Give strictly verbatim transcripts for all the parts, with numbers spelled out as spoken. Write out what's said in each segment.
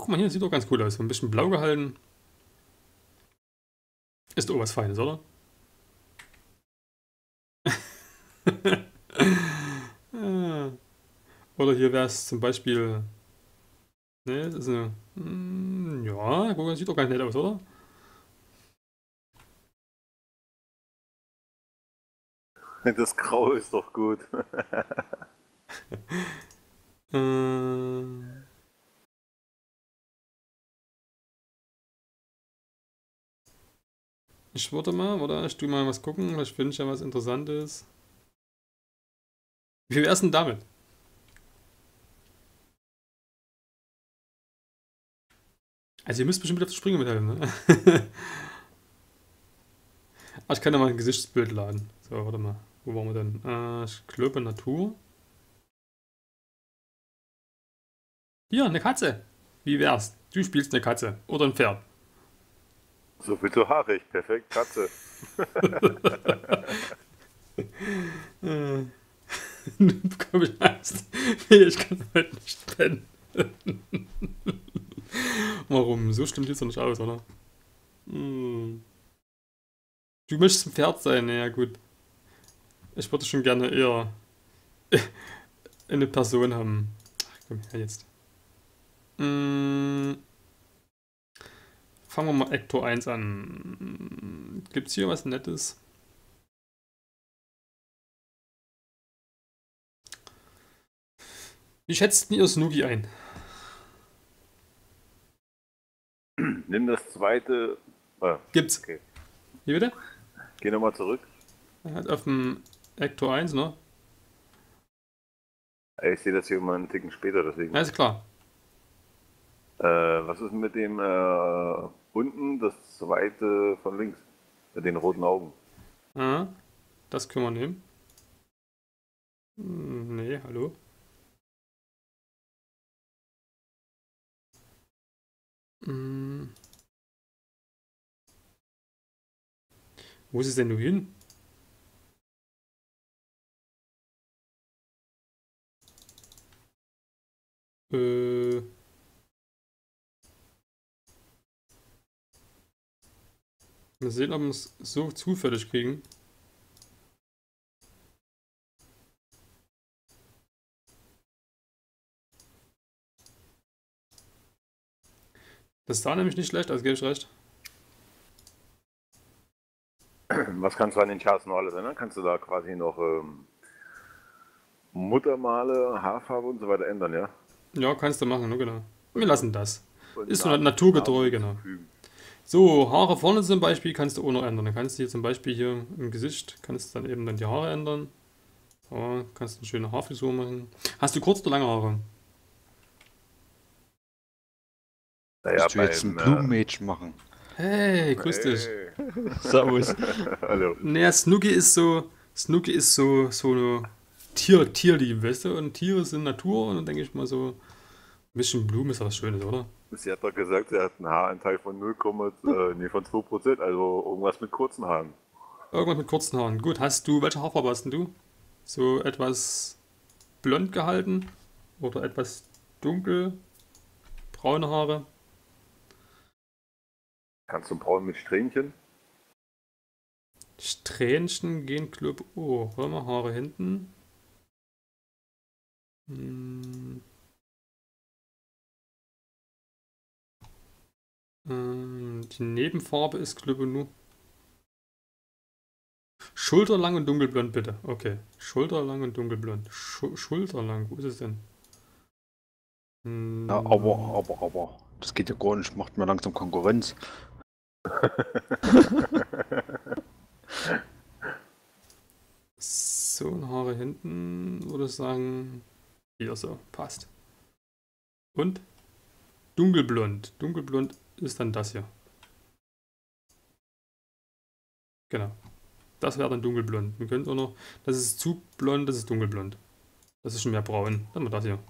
guck mal hier, sieht doch ganz cool aus. So ein bisschen blau gehalten. Ist doch was Feines, oder? Ah. Oder hier wäre es zum Beispiel. Ne, das ist eine. mm, Ja, guck mal, sieht doch ganz nett aus, oder? Das Grau ist doch gut. Äh, ich würde mal, oder? Ich tu mal was gucken. Vielleicht finde ich ja was Interessantes. Wie viel wär's denn damit? Also, ihr müsst bestimmt wieder auf die Sprünge mithelfen, ne? Ah, ich kann ja mal ein Gesichtsbild laden. So, warte mal. Wo waren wir denn? Äh, ich glaube Natur. Hier, eine Katze. Wie wär's? Du spielst eine Katze. Oder ein Pferd. So viel zu haarig. Perfekt, Katze. Äh, du bekomme ich Angst. Nee, ich kann heute nicht pennen. Warum? So stimmt jetzt doch nicht aus, oder? Hm. Du möchtest ein Pferd sein, naja, gut. Ich würde schon gerne eher eine Person haben. Ach, komm her jetzt. Hm. Fangen wir mal Ecto eins an. Gibt's hier was Nettes? Wie schätzt ihr Snooki ein? Nimm das zweite. Ah, Gibt's. okay. Wie bitte? Geh nochmal zurück. Er hat auf dem Ecto eins, ne? Ey, ich sehe das hier mal einen Ticken später, deswegen. Alles klar. Äh, was ist mit dem äh, unten, das zweite von links? Mit den roten Augen. Ah, das können wir nehmen. Hm, nee, hallo. Hm, wo ist es denn nur hin? Äh, mal sehen, ob wir es so zufällig kriegen. Das sah nämlich nicht schlecht aus, gebe ich recht. Was kannst du an den Charts noch alles ändern? Kannst du da quasi noch ähm, Muttermale, Haarfarbe und so weiter ändern, ja? Ja, kannst du machen, ne, genau. Wir lassen das. Und Ist so Namen, naturgetreu, Namen genau. hinzufügen. So, Haare vorne zum Beispiel kannst du auch noch ändern. Dann kannst du hier zum Beispiel hier im Gesicht, kannst du dann eben dann die Haare ändern. Ja, kannst eine schöne Haarfrisur machen. Hast du kurz oder lange Haare? Naja, Musst du jetzt ein beim. Äh, Blumenmädchen machen. Hey, grüß dich. ey. Servus. Hallo. Naja, Snooki ist so, Snooki ist so, so eine Tier, Tierliebe, weißt du? Und Tiere sind Natur und dann denke ich mal so, ein bisschen Blumen ist was Schönes, oder? Sie hat doch gesagt, sie hat einen Haaranteil von null, äh, nee, von zwei Prozent, also irgendwas mit kurzen Haaren. Irgendwas mit kurzen Haaren. Gut, hast du, welche Haarfarbe hast denn du? So etwas blond gehalten oder etwas dunkel, braune Haare? Kannst du braun mit Strähnchen? Strähnchen gehen Club. Oh, warte mal, Haare hinten. Hm, ähm, die Nebenfarbe ist Club nur. Schulterlang und dunkelblond, bitte. Okay. Schulterlang und dunkelblond. Schu Schulterlang, wo ist es denn? Hm, Ja, aber, aber, aber. Das geht ja gar nicht. Macht mir langsam Konkurrenz. so, und Haare hinten, würde ich sagen. Hier so, passt. Und? Dunkelblond. Dunkelblond ist dann das hier. Genau. Das wäre dann dunkelblond. Wir können auch noch. Das ist zu blond, das ist dunkelblond. Das ist schon mehr braun. Dann haben wir das hier.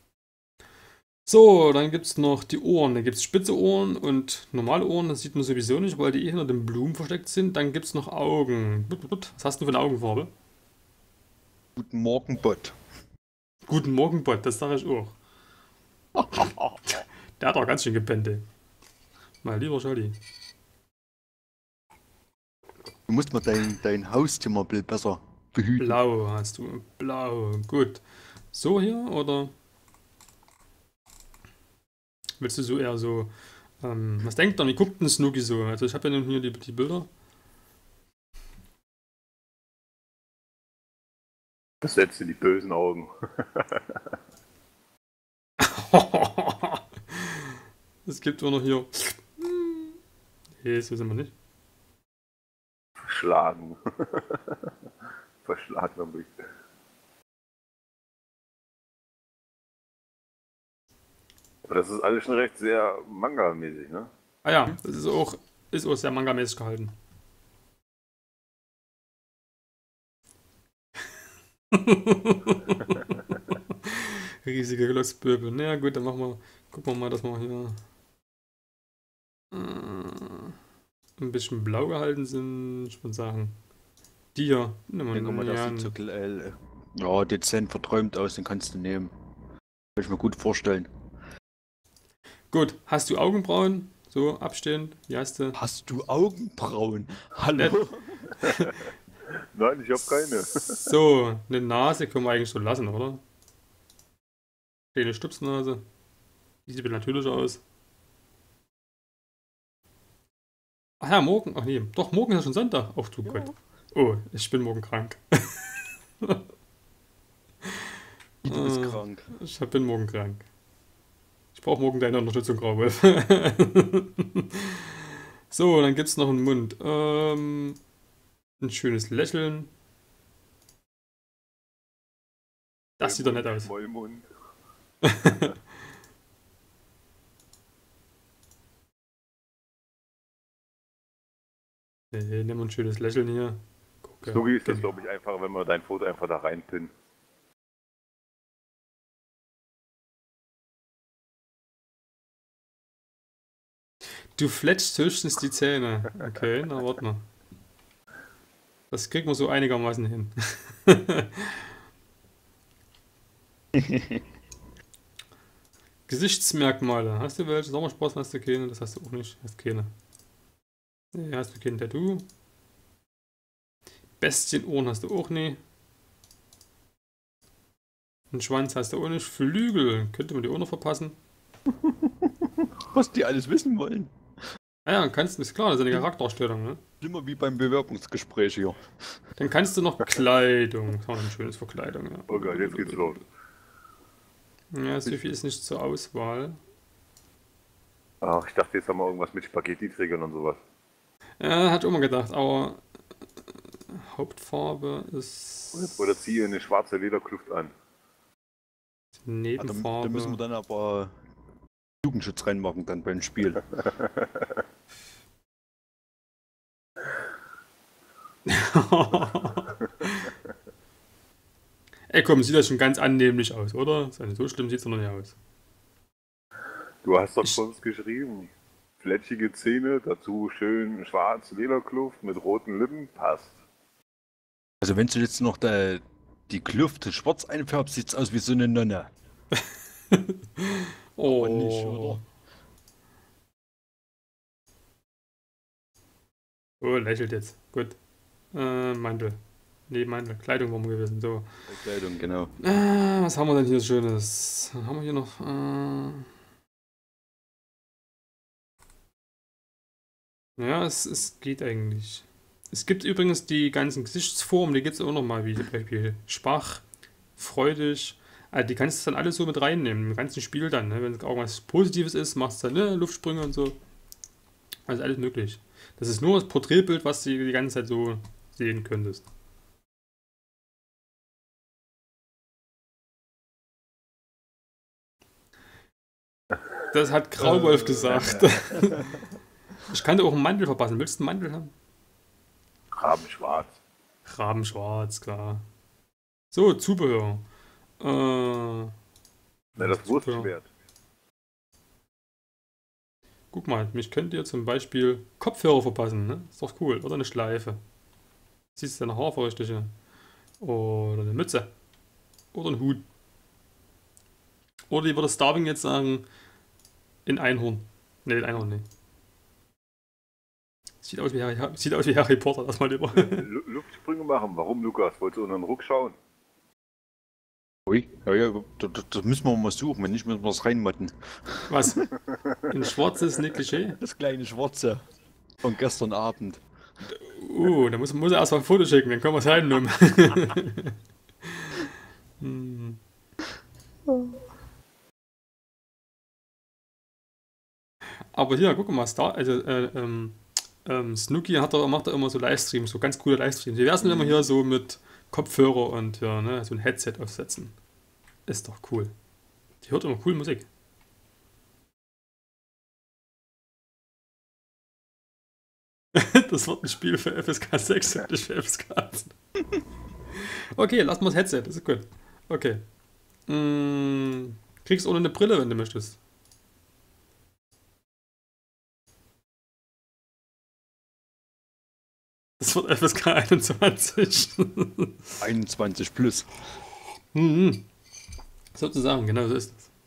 So, dann gibt es noch die Ohren. Da gibt es spitze Ohren und normale Ohren. Das sieht man sowieso nicht, weil die eh hinter den Blumen versteckt sind. Dann gibt es noch Augen. Was hast du für eine Augenfarbe? Guten Morgen, Bot. Guten Morgen, Bot. Das sage ich auch. Der hat auch ganz schön gepennt, ey. Mal lieber Scholli. Du musst mal dein, dein Hauszimmer ein bisschen besser behüten. Blau hast du. Blau. Gut. So hier oder willst du so eher so. Ähm, was denkt er? Wie guckt denn Snooki so? Also ich habe ja nun hier die, die Bilder. Das setzt in die bösen Augen. Es gibt auch noch hier. Nee, so sind wir nicht. Verschlagen. Verschlagener Blick. Aber das ist alles schon recht sehr Manga-mäßig, ne? Ah ja, das ist auch, ist auch sehr manga-mäßig gehalten. Riesige Glotzböbel. Na ja, gut, dann machen wir. Gucken wir mal, dass wir hier äh, ein bisschen blau gehalten sind. Ich würde sagen. Die hier. Nehmen wir, Ich denke mal, das ja, sieht so äh, ja, dezent verträumt aus, den kannst du nehmen. Kann ich mir gut vorstellen. gut, hast du Augenbrauen? So, abstehend. Wie heißt du? Hast du Augenbrauen? Hallo? Nein, ich habe keine. So, eine Nase können wir eigentlich so lassen, oder? Kleine Stupsnase. Die sieht natürlich aus. Ach ja, morgen. Ach nee, doch, morgen ist ja schon Sonntag. Ach du Gott. Oh, ich bin morgen krank. Du bist Ah, krank. Ich bin morgen krank. Ich brauche morgen deine Unterstützung, Grauwolf. So, dann gibt es noch einen Mund. Ähm, ein schönes Lächeln. Das sieht doch nett aus. Mollmund. Nee, nehmen wir ein schönes Lächeln hier. Gucke. So ist das, Genau. glaube ich, einfach, wenn wir dein Foto einfach da reinpinnen. Du fletschst höchstens die Zähne. Okay, na warte mal. Das kriegt man so einigermaßen hin. Gesichtsmerkmale. Hast du welche? Sommersprossen hast du keine? Das hast du auch nicht. Hast keine. Nee, hast du kein Tattoo. Bestienohren hast du auch nie. Einen Schwanz hast du auch nicht. Flügel. Könnte man die auch noch verpassen. Was die alles wissen wollen. Ah ja, kannst du, ist klar, das ist eine Charakterstellung, ne? Immer wie beim Bewerbungsgespräch hier. Dann kannst du noch Kleidung. Das war ein schönes für Kleidung, ja. Oh Gott, jetzt geht's los. Ja, so viel ist nicht zur Auswahl. Ach, ich dachte, jetzt haben wir irgendwas mit Spaghetti-Trägern und sowas. Ja, hat auch mal gedacht, aber äh, Hauptfarbe ist Oder ziehe eine schwarze Lederkluft an. Ja, da, Nebenfarbe. da müssen wir dann aber Jugendschutz reinmachen dann beim Spiel. Ey, komm, sieht das schon ganz annehmlich aus, oder? So schlimm sieht es noch nicht aus. Du hast doch Ich- sonst geschrieben. Fletschige Zähne, dazu schön schwarz Lederkluft mit roten Lippen, passt. Also wenn du jetzt noch da, die Kluft schwarz einfärbst, sieht's aus wie so eine Nonne. Oh, nicht, oder? Oh, lächelt jetzt. Gut. Äh, Mantel. Nee, Mantel. Kleidung war wir gewesen. So. Bei Kleidung, genau. Äh, was haben wir denn hier Schönes? Haben wir hier noch. Äh... Ja, es, es geht eigentlich. Es gibt übrigens die ganzen Gesichtsformen, die gibt es auch nochmal, wie zum Beispiel schwach, freudig. Also die kannst du dann alles so mit reinnehmen, im ganzen Spiel dann. Ne? Wenn es irgendwas Positives ist, machst du dann ne, Luftsprünge und so. Also alles möglich. Das ist nur das Porträtbild, was du die ganze Zeit so sehen könntest. Das hat Grauwolf gesagt. Ich kann dir auch einen Mantel verpassen. Willst du einen Mantel haben? Rabenschwarz. Rabenschwarz, klar. So, Zubehör. Äh, Na, das Wurstschwert. guck mal, mich könnt ihr zum Beispiel Kopfhörer verpassen, ne? Ist doch cool. Oder eine Schleife. Siehst du eine Haarfeuchte? Oder eine Mütze. Oder ein Hut. Oder wie würde Starving jetzt sagen, In Einhorn. Ne, in Einhorn, ne. Sieht aus wie Harry, sieht aus wie Harry Potter, das mal lieber. Lu- Luftsprünge machen. Warum, Lukas? Wolltest du unter den Ruck schauen? Ui, ja, ja, da, da, da müssen wir mal suchen, wenn nicht, müssen wir es reinmotten. Was? Ein schwarzes Negligé? Das kleine Schwarze von gestern Abend. Uh, da muss, muss er erst mal ein Foto schicken, dann können wir es reinnehmen. hm. Aber hier, guck mal, Star, also, äh, ähm, ähm, Snooki hat doch, macht da immer so Livestreams, so ganz coole Livestreams. Wie wär's denn, wenn wir hier so mit Kopfhörer und ja, ne, so ein Headset aufsetzen? Ist doch cool. Die hört immer cool Musik. Das wird ein Spiel für F S K sechs und nicht für F S K acht. Okay, lass mal das Headset, das ist gut. Okay. Mm, kriegst ohne eine Brille, wenn du möchtest. Das wird F S K einundzwanzig. einundzwanzig plus. Mhm. Sozusagen, genau so ist es.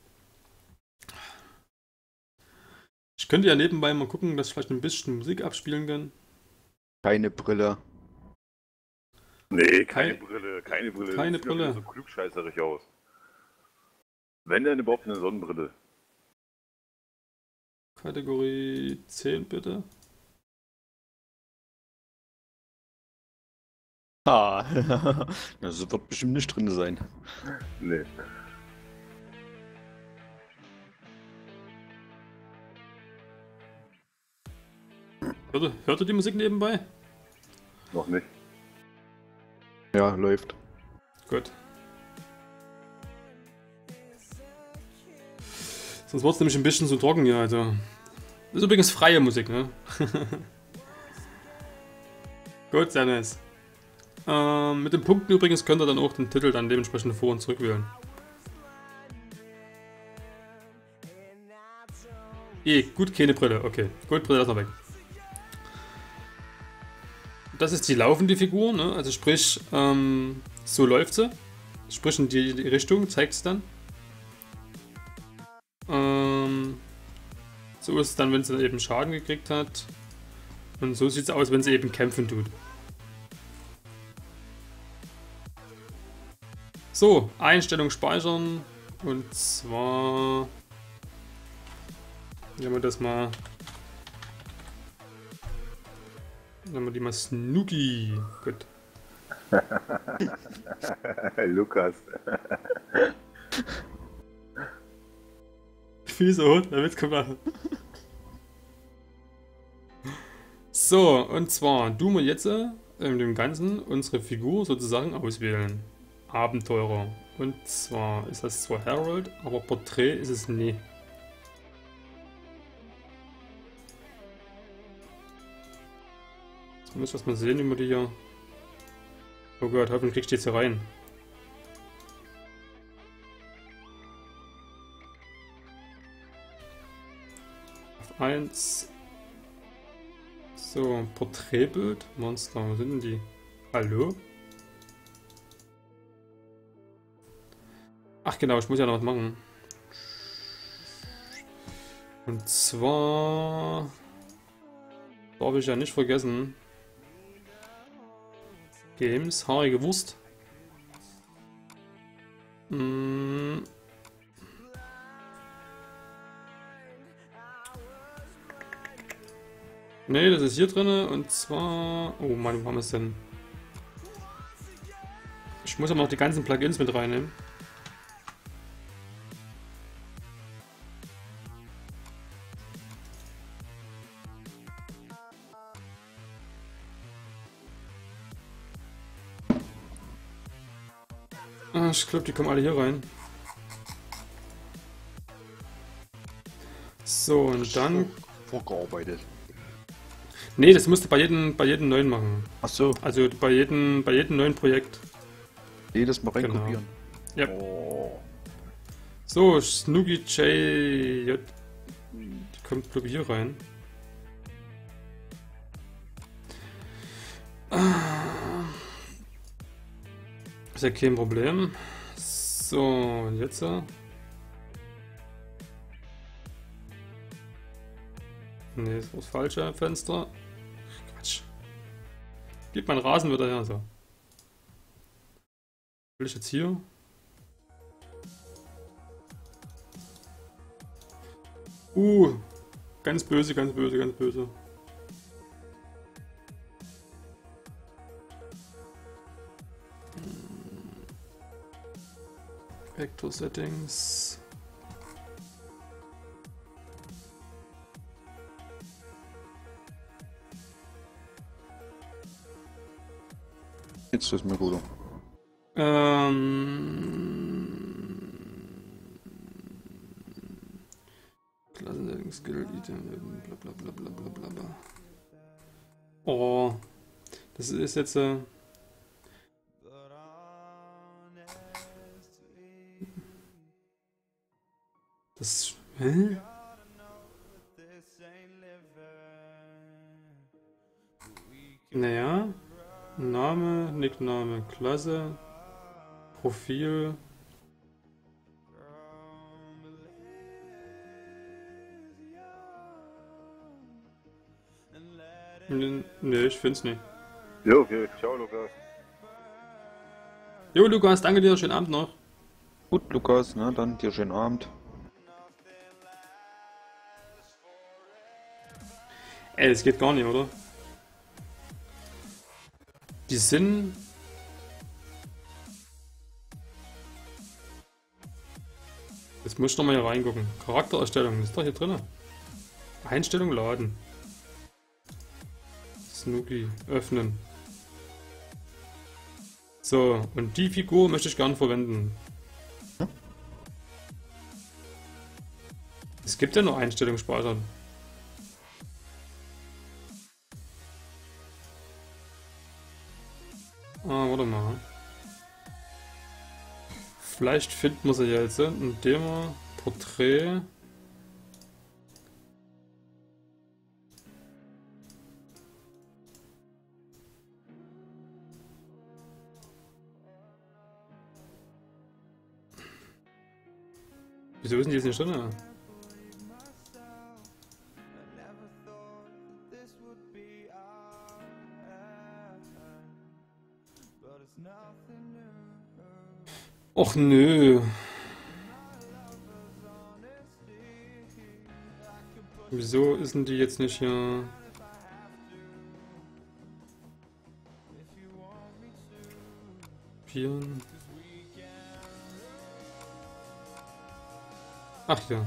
Ich könnte ja nebenbei mal gucken, dass ich vielleicht ein bisschen Musik abspielen kann. Keine Brille. Nee, keine Keine- Brille, keine Brille. keine Das sieht doch wieder Brille. so klugscheißerig aus. Wenn denn überhaupt eine Sonnenbrille. Kategorie zehn bitte. Ah, das wird bestimmt nicht drin sein. Nee. Hört, ihr- hört ihr die Musik nebenbei? Noch nicht. Ja, läuft. Gut. Sonst wird es nämlich ein bisschen so trocken hier, also. Das ist übrigens freie Musik, ne? Gut, sehr nice. Ähm, mit den Punkten übrigens könnt ihr dann auch den Titel dann dementsprechend vor- und zurückwählen. Eh, gut, keine Brille, okay. Gut, Brille lassen wir weg. Das ist die laufende Figur, ne? Also sprich, ähm, so läuft sie. Sprich in die, die Richtung, zeigt es dann. Ähm, so ist es dann, wenn sie dann eben Schaden gekriegt hat. Und so sieht es aus, wenn sie eben kämpfen tut. So, Einstellung speichern. Und zwar... Nehmen wir das mal... Nehmen wir die mal Snooki. Gut. Lukas. Wieso? Der Witz kommt nachher. So, und zwar tun wir jetzt äh, in dem Ganzen unsere Figur sozusagen auswählen. Abenteurer. Und zwar ist das zwar Harold, aber Porträt ist es nie. Jetzt muss ich erstmal sehen, wie man die hier... Oh Gott, hoffentlich kriegst du jetzt hier rein. Auf eins. So, Porträtbild. Monster, wo sind denn die? Hallo? Ach genau, ich muss ja noch was machen. Und zwar... Darf ich ja nicht vergessen. Games, haarige Wurst. Mm. Ne, das ist hier drin und zwar... Oh Mann, wo haben wir es denn? Ich muss aber noch die ganzen Plugins mit reinnehmen. Ah, ich glaube, die kommen alle hier rein. So, und dann... Vorgearbeitet. Nee, das musst du bei jedem, bei jedem neuen machen. Ach so, Also bei jedem, bei jedem neuen Projekt. jedes Mal Genau. reinkopieren. Ja. Oh. So, Snooki J. J. Die kommt, glaube ich, hier rein. Ah. Ist ja kein Problem. So, und jetzt. Ne, das war das falsche Fenster. Quatsch. Gib meinen Rasen wieder her, so. Will ich jetzt hier? Uh, ganz böse, ganz böse, ganz böse. Vector Settings. Jetzt ist mir gut. Ähm. Klassensetting, Skill, Item, bla bla bla bla bla bla bla. Oh. Das ist jetzt. Äh, das. Hä? Naja. Name, Nickname, Klasse, Profil. N nee, ich find's nicht. Jo, okay. Ciao, Lukas. Jo, Lukas, danke dir, schönen Abend noch. Gut, Lukas, na dann dir schönen Abend. Ey, das geht gar nicht, oder? Die sind... Jetzt muss ich noch mal hier reingucken. Charaktererstellung, das ist doch hier drin. Einstellung laden. Snooki, öffnen. So, und die Figur möchte ich gerne verwenden. Es gibt ja nur Einstellungen speichern. Ah, warte mal. Vielleicht finden wir sie jetzt, indem wir Porträt. Wieso ist denn die jetzt nicht drin? Och nö. Wieso ist denn die jetzt nicht hier? Kopieren. Ach ja.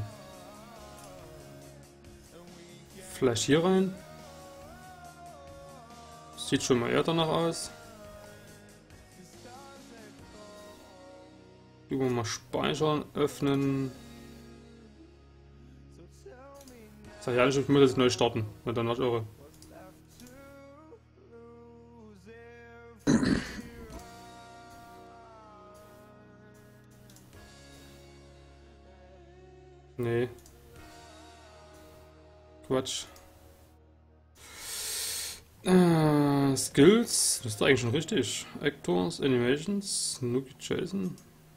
Vielleicht hier rein. Sieht schon mal eher danach aus. Über mal speichern, öffnen. Sag ich ehrlich, ich muss jetzt neu starten. Na dann was irre. Nee. Quatsch. Äh, Skills, das ist doch eigentlich schon richtig. Actors, Animations, Snooki Jason.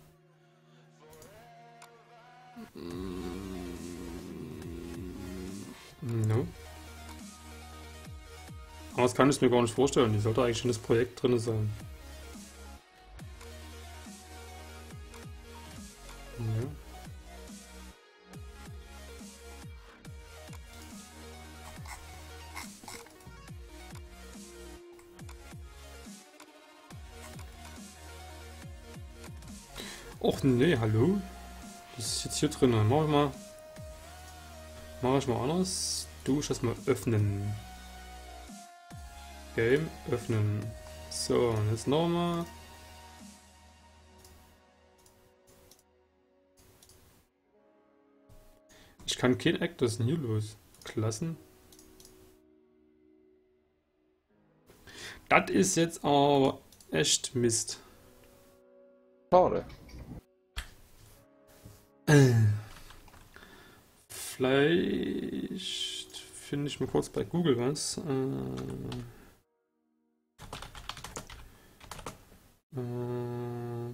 No. Aber das kann ich mir gar nicht vorstellen. Die sollte eigentlich in das Projekt drin sein. Ja. Och nee, hallo? Das ist jetzt hier drin. Mach ich mal. Mach ich mal anders. Du ich erstmal öffnen. Game öffnen. So, und jetzt nochmal. Ich kann kein Act, was ist denn hier los? Klassen. Das ist jetzt aber echt Mist. Schade. Äh. Vielleicht finde ich mal kurz bei Google was. Äh. Äh.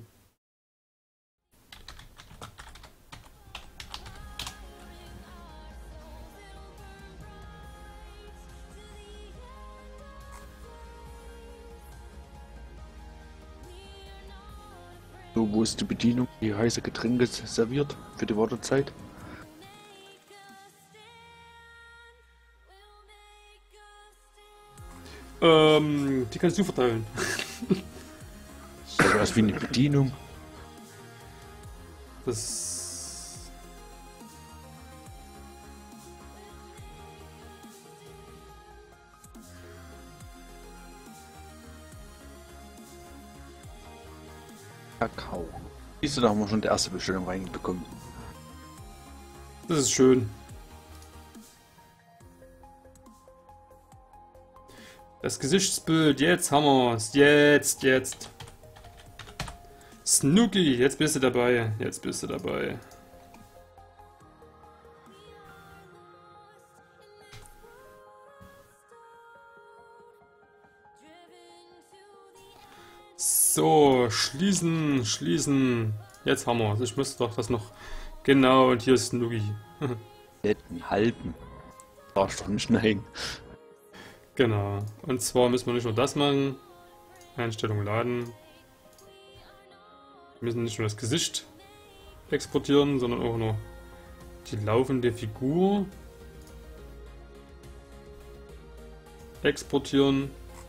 So, wo ist die Bedienung, die heiße Getränke serviert für die Wartezeit? Ähm, die kannst du verteilen. So was wie eine Bedienung. Das... Kakao. Siehst du, da haben wir schon die erste Bestellung reinbekommen. Das ist schön. Das Gesichtsbild, jetzt haben wir's. Jetzt, jetzt. Snooki, jetzt bist du dabei. Jetzt bist du dabei. So, schließen, schließen. Jetzt haben wir. Ich müsste doch das noch. Genau, und hier ist Snooki. Den halben. Darfst doch nicht nein. Genau. Und zwar müssen wir nicht nur das machen. Einstellung laden. Wir müssen nicht nur das Gesicht exportieren, sondern auch noch die laufende Figur exportieren.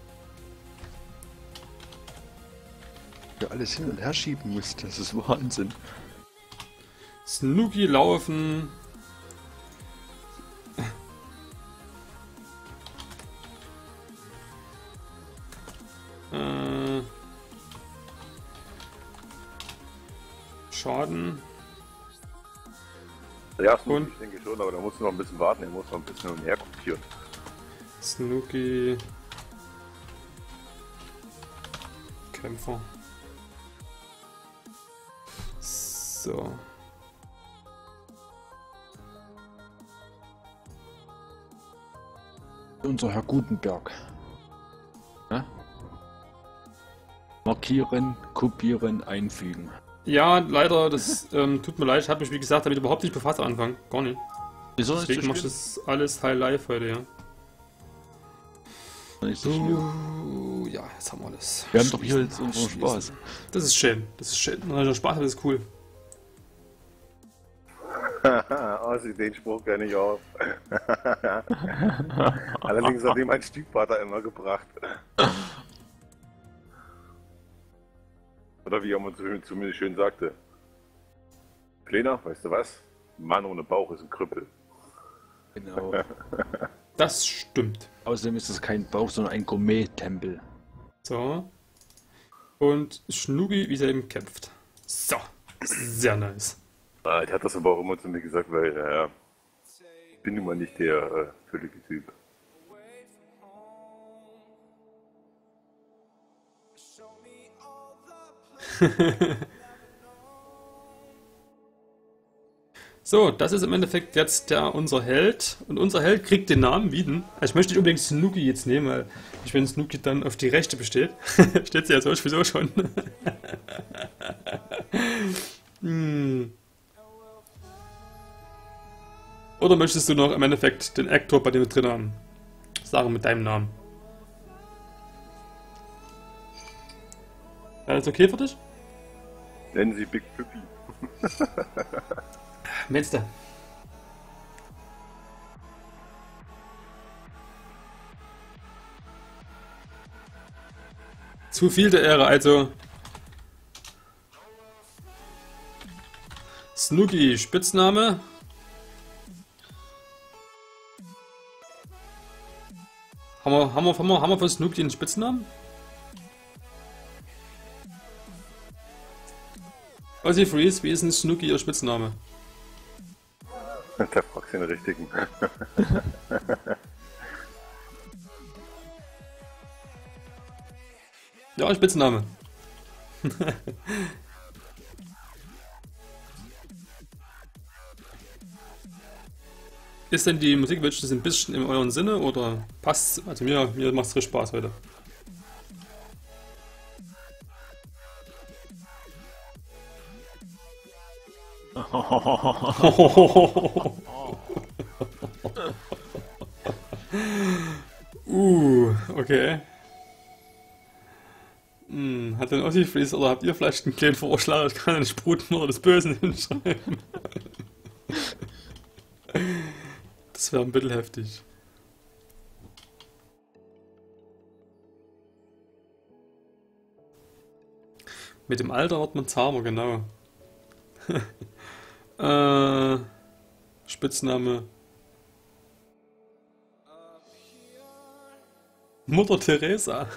Ja, alles hin und her schieben muss, das ist Wahnsinn. Snooki laufen. äh, Schaden. Ja, Snooki, Und? ich denke schon, aber da musst du noch ein bisschen warten, er muss noch ein bisschen umher kopieren. Snooki. Kämpfer. So. Unser Herr Gutenberg. Ja? Markieren, kopieren, einfügen. Ja, leider, das ähm, tut mir leid, ich habe mich wie gesagt damit überhaupt nicht befasst am Anfang. Gar nicht. Wieso nicht so Deswegen machst du schlimm? das alles High Live heute, ja. Nicht so schlimm. So, ja, jetzt haben wir das. Wir haben doch hier Schließen, jetzt unseren schließen. Spaß. Das ist schön, das ist schön. Wenn ihr Spaß habt, ist cool. Oh, sie den Spruch kenne ich auch. Allerdings hat ihm mein Stiefvater immer gebracht. Oder wie er mal zu, zu mir schön sagte. Kleiner, weißt du was? Ein Mann ohne Bauch ist ein Krüppel. Genau. Das stimmt. Außerdem ist es kein Bauch, sondern ein Gourmet-Tempel. So. Und Schnuggi, wie er eben kämpft. So. Sehr nice. Ah, ich hatte das aber auch immer zu mir gesagt, weil äh, ich bin nun mal nicht der äh, völlige Typ. So, das ist im Endeffekt jetzt der unser Held. Und unser Held kriegt den Namen wie denn? Also ich möchte nicht unbedingt Snooki jetzt nehmen, weil ich, wenn Snooki dann auf die Rechte besteht, steht sie ja sowieso schon. hm. Oder möchtest du noch im Endeffekt den Actor bei dem wir drin haben? Sagen mit deinem Namen. Alles okay für dich? Nennen Sie Big Püppi. Meinst du? Zu viel der Ehre, also. Snooki, Spitzname. Haben wir, haben wir, haben wir, haben wir für Snooki einen Spitznamen? Ozzy Freeze, wie ist denn Snooki ihr Spitzname? Da fragst du den richtigen. Ja, Spitzname. Ist denn die Musikwünsche ein bisschen in euren Sinne oder passt? Also mir, mir macht es richtig Spaß heute. uh, okay. Hm. denn? Hat denn Ossi vielleicht, oder habt ihr vielleicht einen kleinen Vorschlag? Ich kann eine Sprutmutter des Bösen hinschreiben. Das wäre ein bisschen heftig. Mit dem Alter wird man zahmer, genau. äh, Spitzname. Mutter Teresa.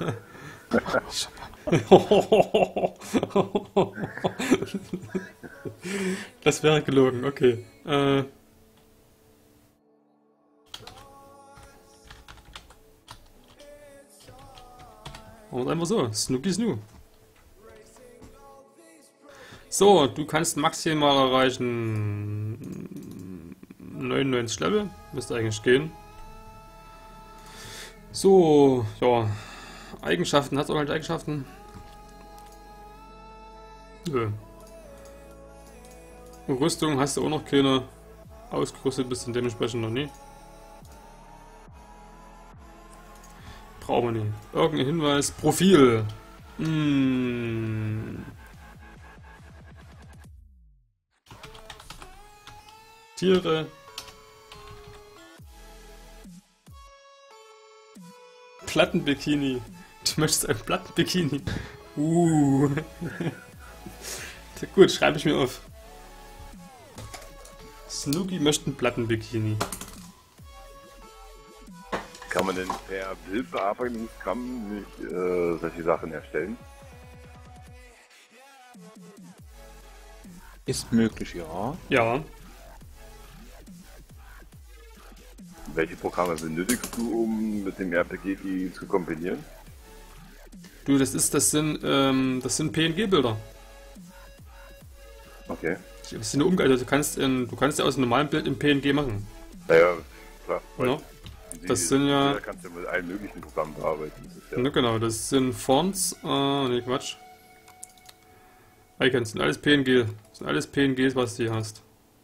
Das wäre gelogen, okay. Äh, und einfach so, Snooki Snoo. So, du kannst maximal erreichen neunundneunzig Level, müsste eigentlich gehen. So, ja, Eigenschaften, hat es auch halt Eigenschaften? Nö. Rüstung hast du auch noch keine, ausgerüstet bist du dementsprechend noch nie. Brauchen wir nicht. Irgendein Hinweis, Profil. Hm. Tiere. Plattenbikini. Du möchtest ein Plattenbikini. Uh. Gut, schreibe ich mir auf. Snooki möchte ein Plattenbikini. Kann man denn per Bildbearbeitungsprogramm nicht äh, solche Sachen erstellen? Ist möglich, ja. Ja. Welche Programme benötigst du, um mit dem R P G die zu kombinieren? Du, das ist, das sind, ähm, das sind P N G-Bilder. Okay. Das sind eine Umge- also du kannst, in, du kannst ja aus einem normalen Bild im P N G machen. Naja, klar. Ja. Die, Das sind ja- Da kannst du mit allen möglichen Programmen bearbeiten. Das ist ja Ne, genau, das sind Fonts, äh, ne Quatsch. Icons, sind alles P N G. Das sind alles P N Gs, was du hier hast.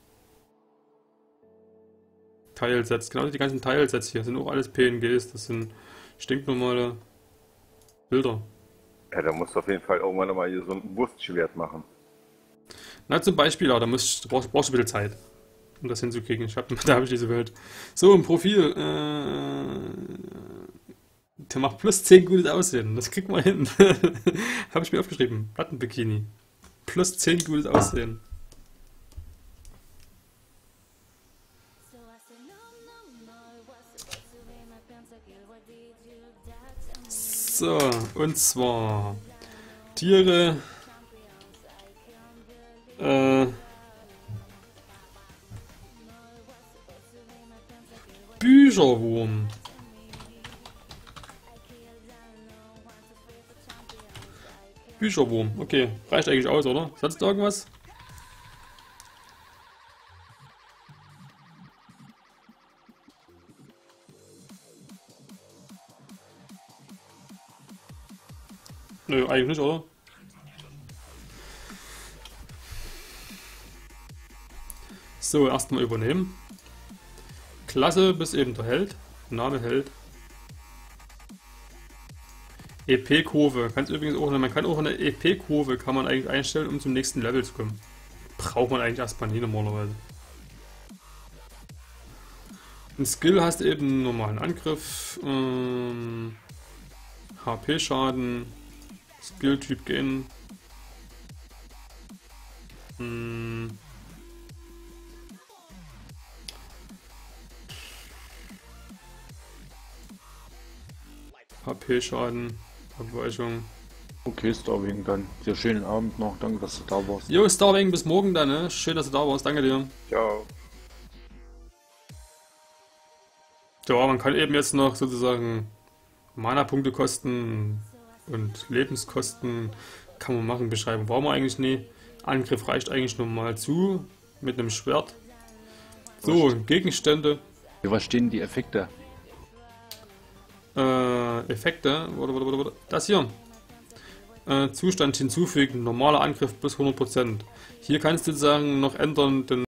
Tilesets, genau die ganzen Tilesets hier sind auch alles P N Gs, das sind stinknormale Bilder. Ja, da musst du auf jeden Fall irgendwann mal hier so ein Wurstschwert machen. Na, zum Beispiel, ja, da musst, brauchst, brauchst du ein bisschen Zeit, um das hinzukriegen. Ich hab, da habe ich diese Welt. So, im Profil, äh, der macht plus zehn gutes Aussehen. Das kriegt man hin. Habe ich mir aufgeschrieben. Plattenbikini. Plus zehn gutes Aussehen. So, und zwar Tiere, äh, Bücherwurm. Bücherwurm, okay. Reicht eigentlich aus, oder? Sonst irgendwas? Nö, eigentlich nicht, oder? So, erstmal übernehmen. Klasse bis eben der Held. Name Held. E P-Kurve. Kannst übrigens auch, man kann auch eine E P-Kurve kann man eigentlich einstellen, um zum nächsten Level zu kommen. Braucht man eigentlich erstmal nie normalerweise. Ein Skill hast eben einen normalen Angriff, ähm, H P-Schaden, Skill-Typ gehen. Hm. H P-Schaden, Abweichung. Okay, Starwing, dann dir schönen Abend noch. Danke, dass du da warst. Jo, Starwing, bis morgen dann, ne? Schön, dass du da warst, danke dir. Ciao. Ja, man kann eben jetzt noch sozusagen Mana-Punkte kosten und Lebenskosten kann man machen. Beschreiben brauchen wir eigentlich nie. Angriff reicht eigentlich nur mal zu mit einem Schwert. So, Gegenstände. Für was stehen die Effekte? Äh, Effekte. Warte, warte, warte, warte. Das hier. Äh, Zustand hinzufügen. Normaler Angriff bis hundert Prozent. Hier kannst du sozusagen noch ändern, den